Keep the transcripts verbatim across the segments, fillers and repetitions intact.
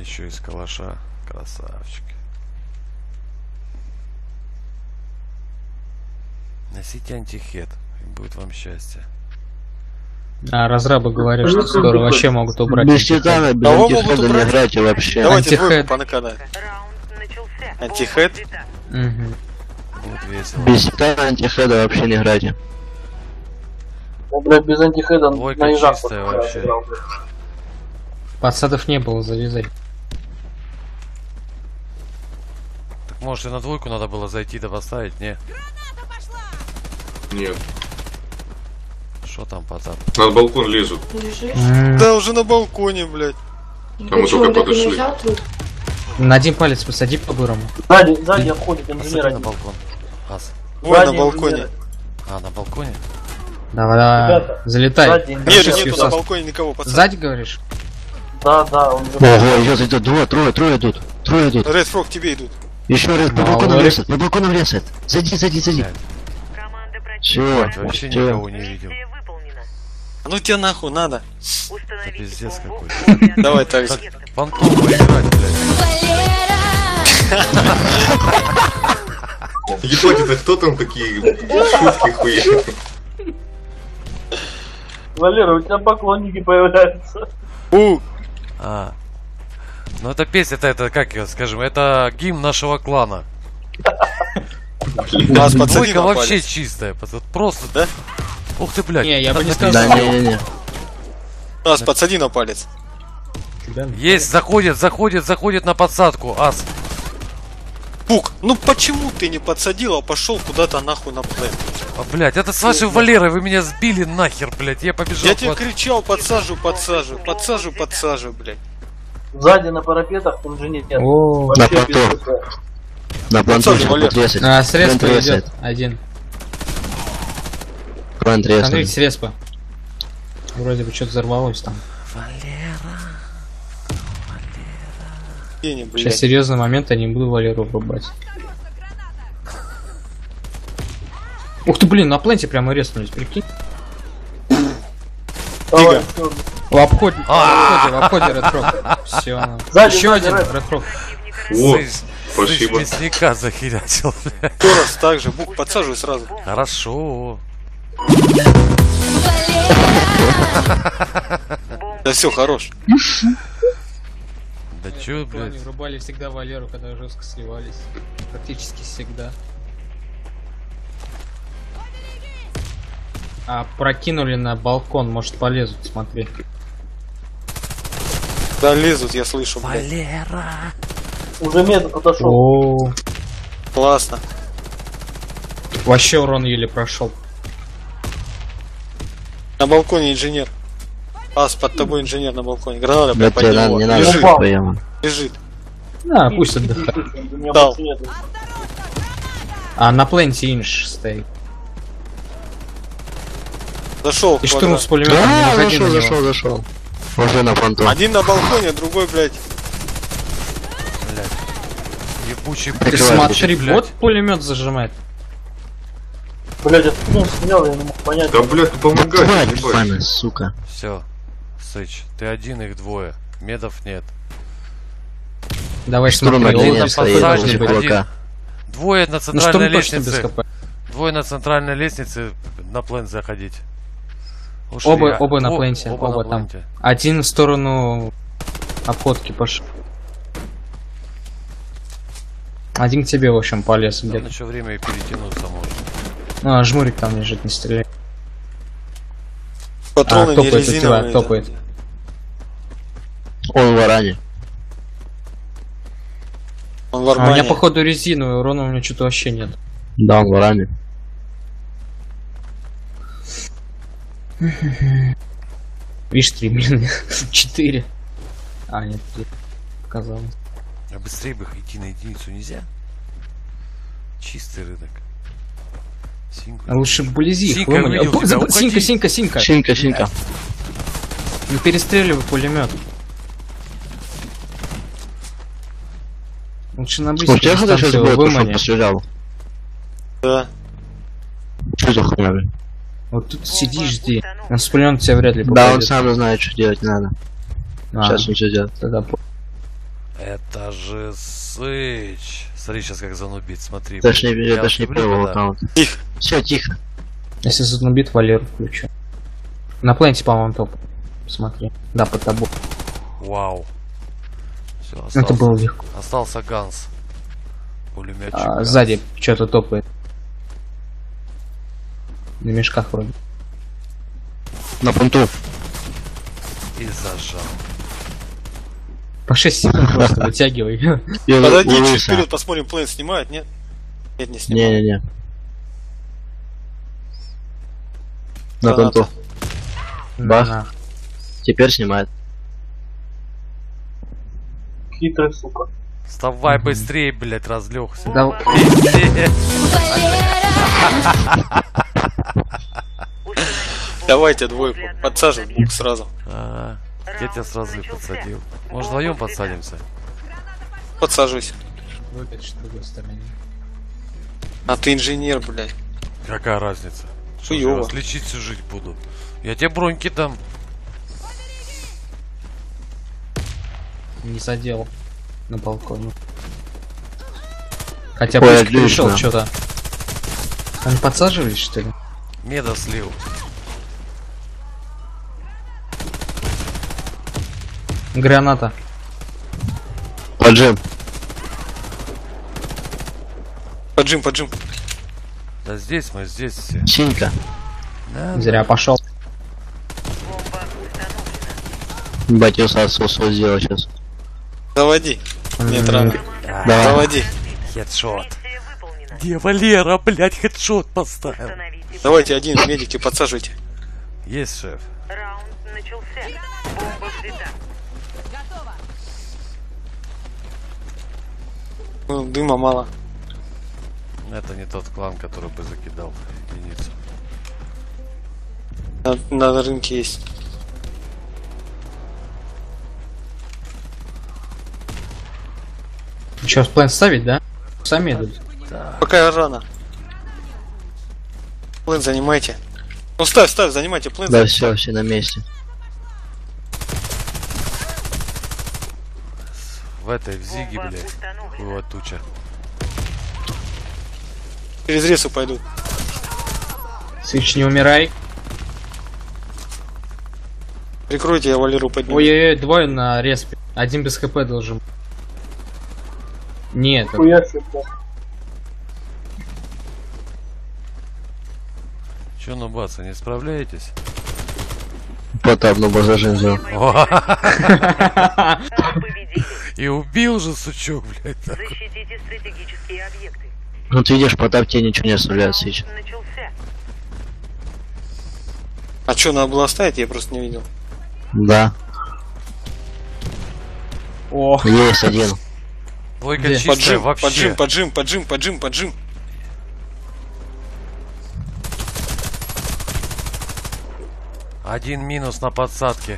Еще из калаша. Красавчик. Носите антихед. И будет вам счастье. А разрабы говорят, что скоро вообще могут убрать. Без титана, без антихеда не играйте вообще. Давайте двойку понакадай. Антихед. Угу. Будет весело. Без титана, антихеда вообще не играйте. Ну, блядь, без антихеда Двойка на ежах чистая вообще. Подсадов не было, завязать. Так может и на двойку надо было зайти да поставить, не? Нет. Что там, пацан? На балкон лезут. М. Да уже на балконе, блядь. А мы только подошли. На один палец посади по-бурому. Сзади, сзади обходит инженер Посади на один. балкон. Ас. Ой, на Сзади балконе. инженер. А, на балконе? Давай, давай. Ребята, Залетай. сзади Нет, инженер. Хорошо, нету Сьюзас. на балконе никого, пацан. Сзади говоришь? Да, да, он же... Ого, идет, идет, двое, трое, трое идут. Трое идут. Ред Фрог, тебе идут. Еще раз, по Мало балкону ли. лезет, по балкону лезет. Зайди, зайди, зайди. Блядь, Все, вообще все. никого не видел. А ну тебе нахуй надо. Это пиздец какой-то. Давай так же. Так, понтом поиграть, блядь. Ебать, это кто там такие шутки хуя? Валера, у тебя поклонники появляются. У, А. Ну это песня-то, это как ее скажем, это гимн нашего клана. нас подсади Двойка на вообще палец. чистая. Вот просто, Да? Ух ты, блядь. Не, я бы не Надо сказал. Да, не, не, не. Нас подсади на палец. Есть, заходит, заходит, заходит на подсадку. Ас. Пук, ну почему ты не подсадил, а пошел куда-то нахуй на плей? А, блядь, это с вашей Валерой вы меня сбили нахер, блядь. Я побежал. Я тебе под- кричал, подсажу, подсажу, подсажу, подсажу, блядь. Сзади на парапетах инженер. О, Вообще На без плато. такого. На плантуше Валер. будет резать. а, средство Плант идет. резает. Один. Плант резает. Смотрите, средство. Вроде бы что-то взорвалось там. Гений, Сейчас блядь. серьезный момент, я не буду Валеру врубать. Ух ты, блин, на пленте прямо резнулись, прикинь. Давай, всё. В обходе, в обходе, в обходе редфрог. Все. Сзади, Еще сзади, один Ред. редфрог. О, Слышь, спасибо. слышь, мясника захерячил, блядь. Еще раз так же, Бук, подсаживай сразу. Хорошо. Да все, хорош. Да чё, блядь. Они врубали всегда Валеру, когда жестко сливались. Практически всегда. А прокинули на балкон, может полезут, смотри. Да лезут, я слышу, блядь. Валера. Уже метод отошел. О, Классно. вообще урон еле прошел. На балконе инженер. Ас, под тобой инженер на балконе. Граната Да прям под тебе надо, него. не надо, Лежит, поема. лежит. Да, пусть отдыхает. У меня Дал. больше нету. А на пленте инш стоит. Зашел. И штурм с пулеметом, не Да, находи на зашел, него. зашел, зашел. Уже на планту. Один на балконе, другой, блядь. Блядь. Ебучий Ты Прикрывай, смотри, блядь. вот пулемет зажимает. Блядь, я ну, снял, я не мог понять. Да, блядь, Тварь, помогай, ебать. ебаная, сука. Все. Сыч, ты один, их двое. Медов нет. Давай Штурм смотри, один он там стоит посадник, возле подсадник. один. кулака. Двое на Ну центральной штурм точно без лестнице. КП. Двое на центральной лестнице на плент заходить. Ушли, Оба, а- оба на о- пленте, оба оба, на там. пленте. Один в сторону обходки пошел. Один к тебе, в общем, полез Там где-то. еще время и перетянуться можно. Ну, а жмурик там лежит, не стреляй. Патроны А, не топает у тебя, резиновые. топает. Он в варане. Он в А у меня, армане. походу, резиновый, урона у меня что-то вообще нет. Да, он в варане. Видишь, три, блин, четыре. А, нет, три. Казалось. А быстрее бы идти на единицу нельзя? Чистый рынок. Синьку. А лучше вблизи их Синька, вымани. увидел О, тебя, за- уходи. Синька, синька, синька. Шинка, шинка. Не перестреливай пулемет. Лучше на У тебя близкую кто-то сейчас дистанцию будет, пошел, вымани. пострелял. Да. Что за хуйня, блин? Вот тут сиди, жди. На с пулемет тебя вряд ли Да, он попадет. сам знает, что делать надо. А, Сейчас он все делает. тогда по- Это же Сыч. Смотри, сейчас как занубит, смотри. Это ж не, блин. Я это ж не вот люблю, первый когда- аккаунт. Тихо. Все, тихо. Если занубит, Валеру включу. На пленте, по-моему, топ. Смотри. Да, под тобой. Вау. Все, Это остался, было легко. остался Ганс. Пулеметчик. А, Ганс. сзади что-то топает. На мешках вроде. На понту. И зажал. По шесть секунд просто вытягивай. Я Подойди, чуть улыбся. вперед посмотрим, плейн снимает, нет? Нет, не снимает. Не-не-не. На Граната. понту. Бах. На. Теперь снимает. Хитрый, сука. Вставай быстрее, блять, разлегся. Да, Давайте двойку. Подсаживай двух сразу. А, я тебя сразу и подсадил. Может, вдвоем подсадимся? Подсаживайся. вы опять что в другой стороне. А ты инженер, блядь. Какая разница? Что, я Хуёво. вас лечить всю жить буду? Я тебе броньки дам. Не задел на балконе. Хотя Ой, близко отлично. пришел что-то. Они подсаживались, что ли? Меда слил. Граната. Поджим. Поджим, поджим. Да здесь мы, здесь все. Синька. Да, Зря пошел. Ебать, я отсосу сделал сейчас. Заводи. Нет, рано. да. Давай. Заводи. Хедшот. Где Валера, блять, хедшот поставил? Давайте один, медики, подсаживайте. Есть, шеф. Раунд начался. Бомба взята. Ну, дыма мало. Это не тот клан, который бы закидал единицу. На, на рынке есть. Че, план ставить, да? Сами идут. Пока рано. Плейн занимайте. Ну ставь, ставь, занимайте плейн. Да, все, все на месте. В этой, в Зиге, Бомба блядь. установлена. Вот туча. Через ресу пойдут. Свич, не умирай. Прикройте, я Валеру подниму. Ой-ой-ой, двое на респе. Один без хп должен. Нет, это- Хуя себе, блядь. Че, ну баца, не справляетесь? Потап, ну базажин взял. Победили. И убил же, сучок, блядь. Защитите стратегические объекты. Ну ты видишь, Потап тебе ничего не оставляет сейчас. Раунд начался. А что, надо было оставить? Я просто не видел. Да, О, есть один. Двойка Где? чистая Поджим, вообще. поджим, поджим, поджим, поджим, поджим. Один минус на подсадке.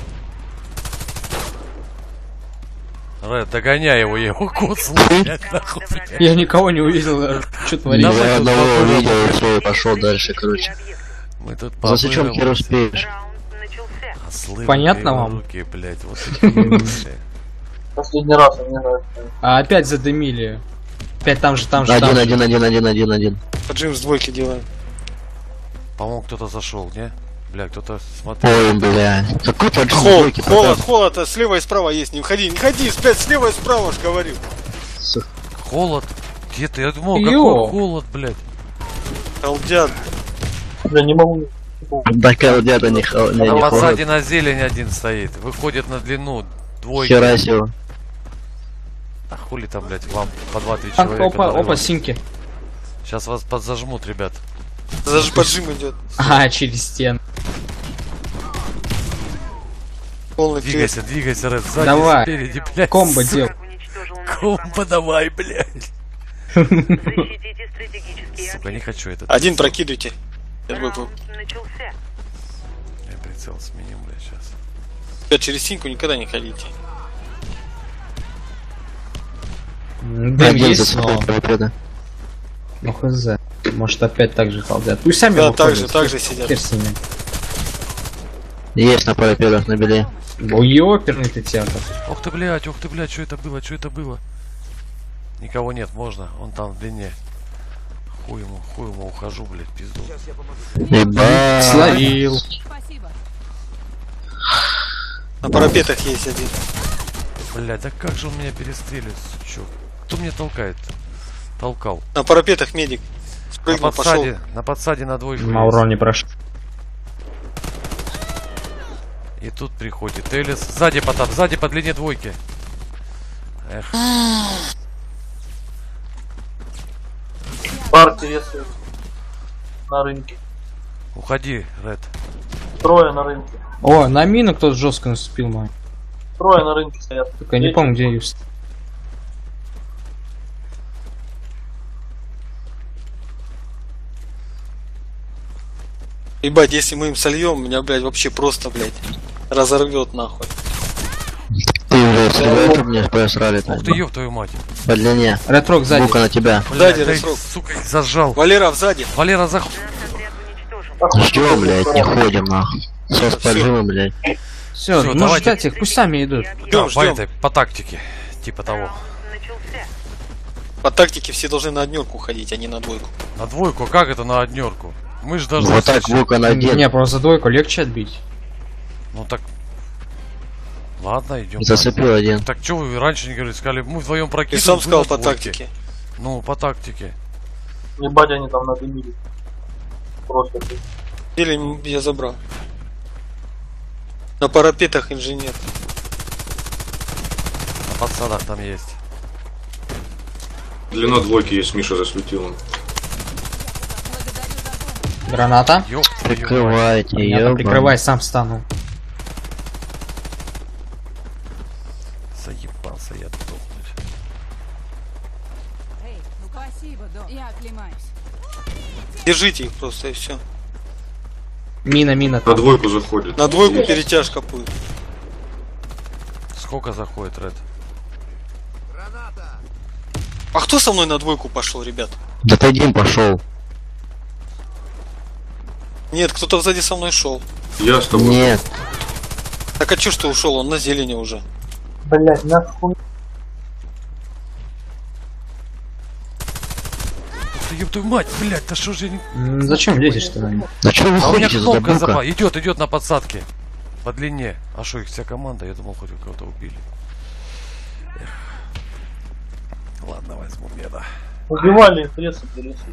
Ред, догоняй его, я его коцнул, блядь, нахуй, блядь. я никого не увидел. Что творится? Давай Я тут одного попробуем. увидел и все, и пошел дальше, короче. Объекты. Мы тут За сычом хер успеешь. Раунд начался. Ослы, Понятно блядь, вам? руки, блядь, вот такие, блядь. Последний раз он мне нравится. А опять задымили. Опять там же, там же, там Один, же. один, один, один, один, один. Поджим с двойки делаем. По-моему, кто-то зашел, не? Бля, кто-то смотрел. Ой, бля. Какой поджим Холод, двойки, холод, Потап? холод, а слева и справа есть. Не входи, не ходи, блядь, слева и справа ж говорил. Холод? Где-то, я думал, Йо. какой холод, блядь. Халдят. Я не могу. Да, колдята не хо- не, На не подсаде холод. на зелень один стоит. Выходит на длину. Двойка. Хера себе. А хули там, блядь, вам по два-три А, человека. опа, дорога. опа, синки. Сейчас вас подзажмут, ребят. Даже поджим идет. А, через стену. Полный крест. Двигайся, двигайся, Ред, сзади, Давай. спереди, блядь. Комбо сука. дел. Враг уничтожил наш Комбо давай, блядь. Защитите стратегические Сука, не хочу этот. Один прокидывайте. Я объекты. двойку. Раунд начался. Я прицел сменим, блядь, сейчас. Ребят, через синьку никогда не ходите. Дым Один за есть, собой но... торпеда. Ну хз. Может опять так же халдят. Пусть сами Да, выходят. так же, так же сидят. Хер с ними. Есть на парапедах на беле. Ой, оперный ты театр. Ох ты, блядь, ох ты, блядь, что это было, что это было? Никого нет, можно, он там в длине. Хуй ему, хуй ему, ухожу, блядь, пизду. Ебать. Словил. На парапетах есть один. Блядь, да как же он меня перестреливает, сучок? Кто меня толкает? Толкал. На парапетах медик. На Спрыгнул, пошел. подсаде, на подсаде на двойку. На урон не прошел. И тут приходит Элис. Сзади потап, сзади по длине двойки. Эх, Парки рисуют. На рынке. уходи, Ред. Трое на рынке. О, на мину кто-то жестко наступил, мой. Трое на рынке стоят. Только я не помню, где их. Ебать, если мы им сольем, меня, блядь, вообще просто, блядь, разорвет нахуй. Ты уже стреляешь, мне просрали Ух ты, ёб твою мать. по длине. Ретрок сзади. Бука на тебя. Блядь, Сзади, дай, Ресрок. сука, их зажал. Валера, сзади. Валера, зах... Наш отряд уничтожен. Ждем, блядь, не ходим нахуй. Со спальжимом, блядь. Все, Всё, ну давайте. ждать их, пусть сами идут. Да, Ждем, по ждем. этой, по тактике. Типа того. Раунд начался. По тактике все должны на однерку ходить, а не на двойку. На двойку, как это на однерку? Мы же должны... Вот так встречать- Бука на один. Не, просто двойку легче отбить. Ну так... Ладно, идем. Зацепил один. Так что вы раньше не говорили? Сказали, мы вдвоем Ты прокидываем. сам вы сказал на по двойке. тактике. Ну, по тактике. Ебать, они там надымили. Просто. ты. Или я забрал. На парапетах инженер. На подсадах там есть. Длина двойки есть, Миша засветил. Граната. Ёб твою мать. Прикрывайте, Я там ёбан. прикрывай, сам встану. Заебался я тухнуть. Эй, ну спасибо, Дон. Я оклемаюсь. Держите их просто и все. Мина, мина На там. двойку заходит. На двойку Есть. перетяжка будет. Сколько заходит, Ред? А кто со мной на двойку пошел, ребят? Да ты один пошел. Нет, кто-то сзади со мной шел. Я с тобой. Нет. Так а чё, что ушел? Он на зелени уже. Блять, нахуй. Ух ты, ёб твою мать, блядь, да что же я не... М, Зачем лезешь-то на них? Да что вы А у меня ходите за кнопка Бука? запа. Идет, идет на подсадке. По длине. А что, их вся команда? Я думал, хоть кого-то убили. Эх. Ладно, возьму меда. Убивали их, леса пересуть.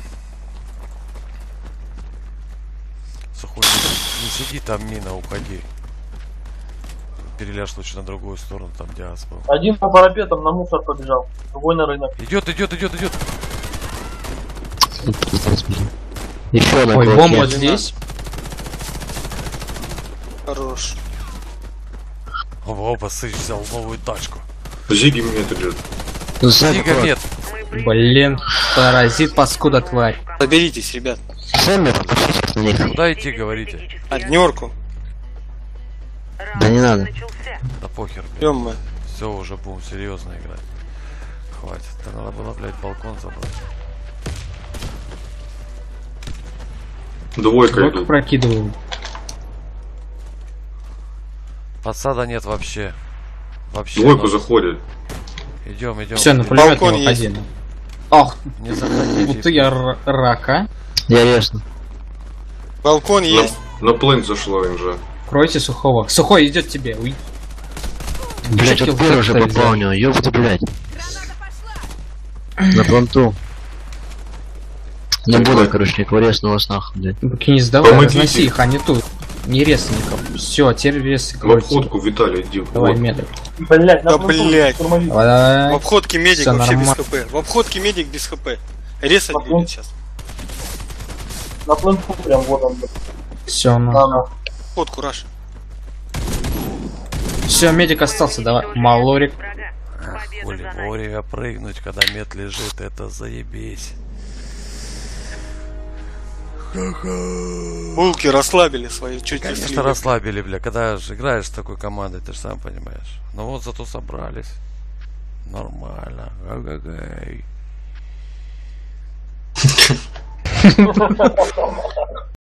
Сухой, не, не сиди там, мина, уходи. Переляжь лучше на другую сторону, там где ас был. Один по парапетам на мусор побежал, другой на рынок. Идет, идет, идет, идет. Еще на Ой, кулаке. бомба здесь. Хорош. Оба, оба, сыч взял новую тачку. Зиги меня идет. Сзади Сига кулак. нет. Блин, паразит, паскуда, тварь. Соберитесь, ребят. Сами попустите на них. Куда идти, говорите? Однерку. Да не надо. Начался. Да похер, блядь. Идем мы. Все, уже будем серьезно играть. Хватит. Да надо было, блядь, балкон забрать. Двойка Двойку идут. прокидываю. Подсада нет вообще. Вообще. Двойку заходит. Идем, идем. Все, на пулемет Балкон не есть. выходи. Ох, Не заходите. вот ты я р- рака. Я резну. Балкон На, есть. на плейн зашла инжа. Кройте сухого. Сухой идет тебе. Уй. Блять, Чё вот ты первый же так попал взял? у него. Ёпта, блять. На планту. Не буду, короче, никого резну вас нахуй, блядь. Буки не сдавай, Помогите. разноси их, а не тут. Не резай никого. Все, теперь резай В кройте. обходку Виталий, иди. Давай, Вот. медок. Блять, на Да, планту блядь. штурмовик. Давай, давай. В обходке медик Всё вообще нормально. без хп. В обходке медик без хп. Резать Балкон. будет сейчас. На планту прям вот он. Все, ну. Да, на. Обходку раш. Все, медик остался, давай. Малорик. Врага. Ах, Победа хули, за нами. вовремя прыгнуть, когда мед лежит, это заебись. Булки расслабили свои, чуть не Конечно, слили. расслабили, бля. Когда же играешь с такой командой, ты же сам понимаешь. Ну вот зато собрались. Нормально. Га-га-гай.